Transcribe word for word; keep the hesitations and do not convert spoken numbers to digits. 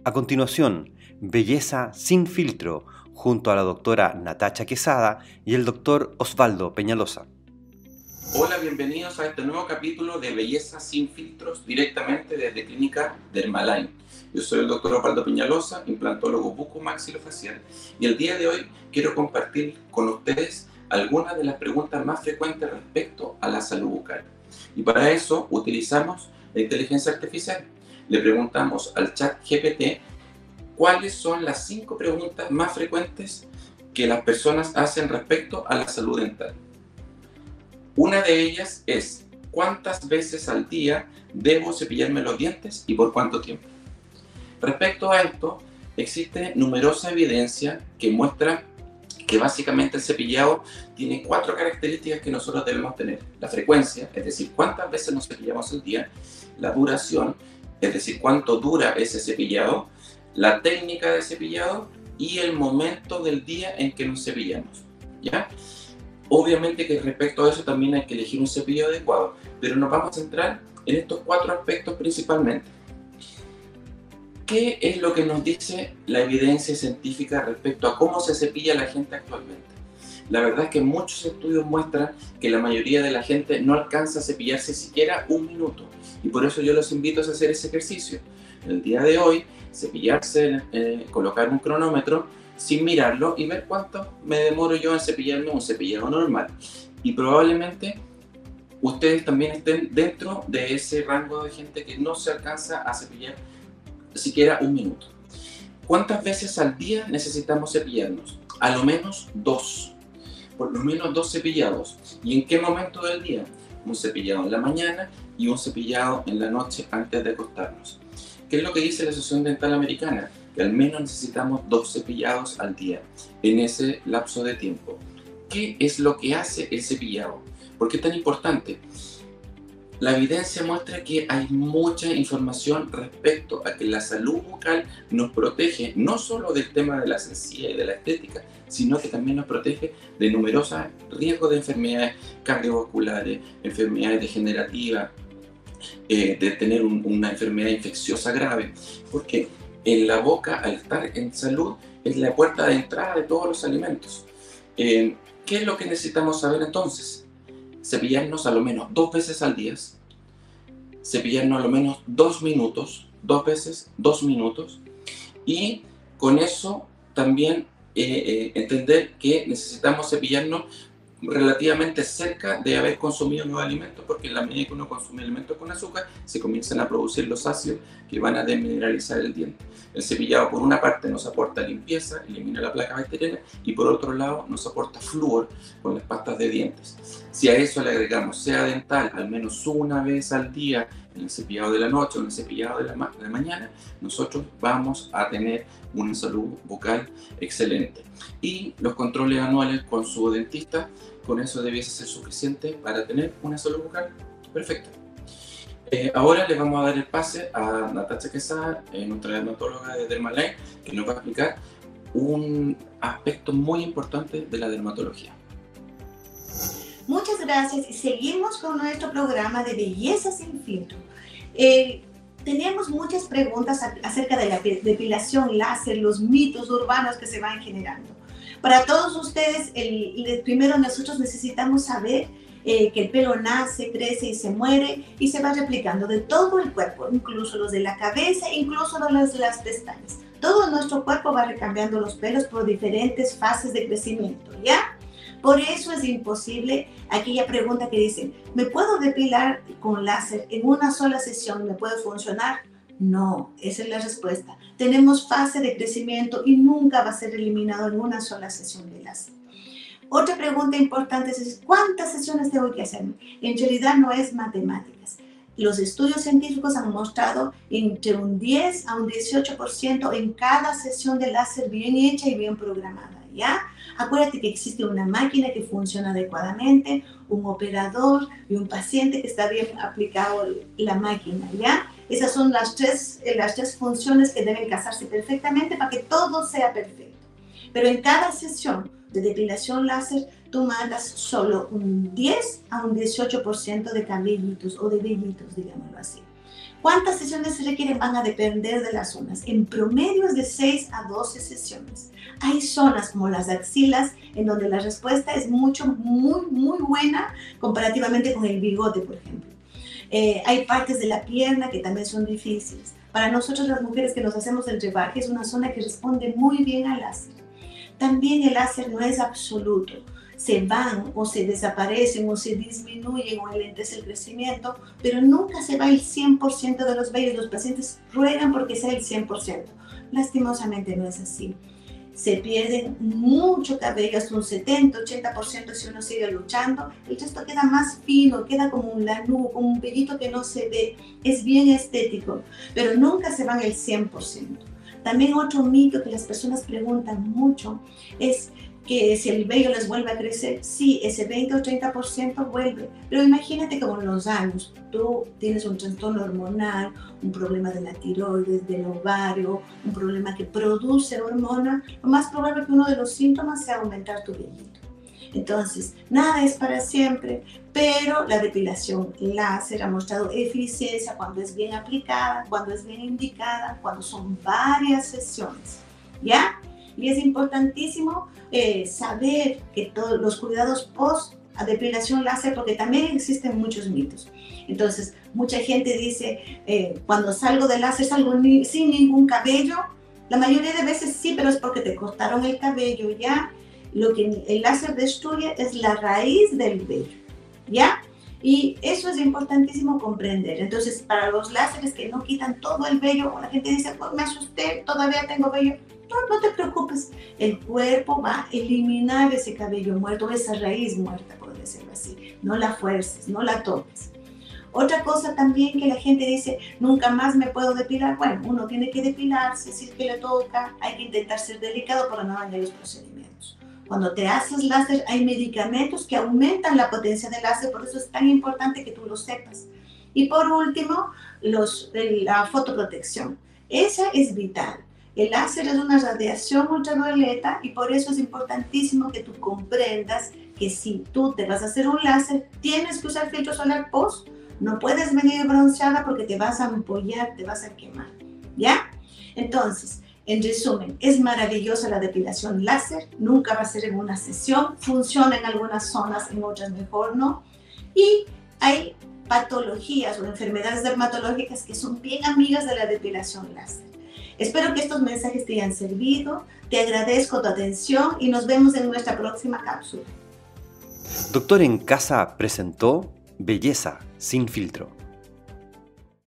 A continuación, Belleza sin filtro, junto a la doctora Natacha Quesada y el doctor Osvaldo Peñalosa. Hola, bienvenidos a este nuevo capítulo de Belleza sin filtros, directamente desde Clínica Dermaline. Yo soy el doctor Osvaldo Peñalosa, implantólogo bucomaxilofacial, y el día de hoy quiero compartir con ustedes algunas de las preguntas más frecuentes respecto a la salud bucal. Y para eso utilizamos la inteligencia artificial. Le preguntamos al chat G P T cuáles son las cinco preguntas más frecuentes que las personas hacen respecto a la salud dental. Una de ellas es: ¿cuántas veces al día debo cepillarme los dientes y por cuánto tiempo? Respecto a esto, existe numerosa evidencia que muestra que básicamente el cepillado tiene cuatro características que nosotros debemos tener. La frecuencia, es decir, cuántas veces nos cepillamos al día; la duración, es decir, cuánto dura ese cepillado; la técnica de cepillado y el momento del día en que nos cepillamos, ¿ya? Obviamente que respecto a eso también hay que elegir un cepillo adecuado, pero nos vamos a centrar en estos cuatro aspectos principalmente. ¿Qué es lo que nos dice la evidencia científica respecto a cómo se cepilla la gente actualmente? La verdad es que muchos estudios muestran que la mayoría de la gente no alcanza a cepillarse siquiera un minuto, y por eso yo los invito a hacer ese ejercicio. El día de hoy, cepillarse, eh, colocar un cronómetro sin mirarlo y ver cuánto me demoro yo en cepillarme un cepillado normal. Y probablemente ustedes también estén dentro de ese rango de gente que no se alcanza a cepillar siquiera un minuto. ¿Cuántas veces al día necesitamos cepillarnos? A lo menos dos. Por lo menos dos cepillados. ¿Y en qué momento del día? Un cepillado en la mañana y un cepillado en la noche antes de acostarnos. ¿Qué es lo que dice la Asociación Dental Americana? Que al menos necesitamos dos cepillados al día en ese lapso de tiempo. ¿Qué es lo que hace el cepillado? ¿Por qué es tan importante? La evidencia muestra que hay mucha información respecto a que la salud bucal nos protege no solo del tema de la sencilla y de la estética, sino que también nos protege de numerosos riesgos de enfermedades cardiovasculares, enfermedades degenerativas, eh, de tener un, una enfermedad infecciosa grave. Porque en la boca, al estar en salud, es la puerta de entrada de todos los alimentos. Eh, ¿Qué es lo que necesitamos saber entonces? Cepillarnos a lo menos dos veces al día, cepillarnos a lo menos dos minutos, dos veces, dos minutos, y con eso también eh, eh, entender que necesitamos cepillarnos relativamente cerca de haber consumido nuevos alimentos, porque en la medida que uno consume alimentos con azúcar, se comienzan a producir los ácidos que van a desmineralizar el diente. El cepillado, por una parte, nos aporta limpieza, elimina la placa bacteriana, y por otro lado nos aporta flúor con las pastas de dientes. Si a eso le agregamos sea dental al menos una vez al día, en el cepillado de la noche o en el cepillado de la, ma de la mañana, nosotros vamos a tener una salud bucal excelente. Y los controles anuales con su dentista, con eso debiese ser suficiente para tener una salud bucal perfecta. Eh, ahora le vamos a dar el pase a Natacha Quesada, eh, nuestra dermatóloga de Dermaline, que nos va a explicar un aspecto muy importante de la dermatología. Muchas gracias, y seguimos con nuestro programa de Belleza sin filtro. Eh, tenemos muchas preguntas acerca de la depilación láser, los mitos urbanos que se van generando. Para todos ustedes, el, el, primero nosotros necesitamos saber eh, que el pelo nace, crece y se muere y se va replicando de todo el cuerpo, incluso los de la cabeza, incluso los de las pestañas. Todo nuestro cuerpo va recambiando los pelos por diferentes fases de crecimiento, ¿ya? Por eso es imposible aquella pregunta que dicen, ¿me puedo depilar con láser en una sola sesión? ¿Me puede funcionar? No, esa es la respuesta. Tenemos fase de crecimiento y nunca va a ser eliminado en una sola sesión de láser. Otra pregunta importante es, ¿cuántas sesiones tengo que hacer? En realidad no es matemáticas. Los estudios científicos han mostrado entre un diez a un dieciocho por ciento en cada sesión de láser bien hecha y bien programada, ¿ya? Acuérdate que existe una máquina que funciona adecuadamente, un operador y un paciente que está bien aplicado la máquina, ¿ya? Esas son las tres, las tres funciones que deben casarse perfectamente para que todo sea perfecto. Pero en cada sesión de depilación láser, tú mandas solo un diez a un dieciocho por ciento de cabellitos o de vellitos, digámoslo así. ¿Cuántas sesiones se requieren? Van a depender de las zonas. En promedio es de seis a doce sesiones. Hay zonas como las axilas en donde la respuesta es mucho, muy, muy buena comparativamente con el bigote, por ejemplo. Eh, hay partes de la pierna que también son difíciles. Para nosotros las mujeres que nos hacemos el rebaje es una zona que responde muy bien al láser. También el láser no es absoluto. Se van o se desaparecen o se disminuyen o enlentece el crecimiento, pero nunca se va el cien por ciento de los vellos. Los pacientes ruegan porque sea el cien por ciento. Lastimosamente no es así. Se pierden mucho cabello, hasta un setenta, ochenta por ciento si uno sigue luchando. El resto queda más fino, queda como un lanugo, como un velito que no se ve. Es bien estético, pero nunca se van el cien por ciento. También otro mito que las personas preguntan mucho es que si el vello les vuelve a crecer, sí, ese veinte o treinta por ciento vuelve, pero imagínate que con los años tú tienes un trastorno hormonal, un problema de la tiroides, del ovario, un problema que produce hormona, lo más probable es que uno de los síntomas sea aumentar tu vellito. Entonces, nada es para siempre, pero la depilación láser ha mostrado eficiencia cuando es bien aplicada, cuando es bien indicada, cuando son varias sesiones, ¿ya? Y es importantísimo eh, saber que todos los cuidados post depilación láser, porque también existen muchos mitos. Entonces, mucha gente dice, eh, cuando salgo de láser salgo ni, sin ningún cabello. La mayoría de veces sí, pero es porque te cortaron el cabello, ¿ya? Lo que el láser destruye es la raíz del vello, ¿ya? Y eso es importantísimo comprender. Entonces, para los láseres que no quitan todo el vello, o la gente dice, pues me asusté, todavía tengo vello. No, no te preocupes, el cuerpo va a eliminar ese cabello muerto, esa raíz muerta, por decirlo así. No la fuerces, no la toques. Otra cosa también que la gente dice, nunca más me puedo depilar. Bueno, uno tiene que depilarse, si es que le toca, hay que intentar ser delicado para no dañar los procedimientos. Cuando te haces láser, hay medicamentos que aumentan la potencia del láser, por eso es tan importante que tú lo sepas. Y por último, los, la fotoprotección. Esa es vital. El láser es una radiación ultravioleta y por eso es importantísimo que tú comprendas que si tú te vas a hacer un láser, tienes que usar filtro solar post. No puedes venir bronceada porque te vas a ampollar, te vas a quemar, ¿ya? Entonces, en resumen, es maravillosa la depilación láser, nunca va a ser en una sesión, funciona en algunas zonas, en otras mejor no. Y hay patologías o enfermedades dermatológicas que son bien amigas de la depilación láser. Espero que estos mensajes te hayan servido, te agradezco tu atención y nos vemos en nuestra próxima cápsula. Doctor en Casa presentó Belleza sin filtro.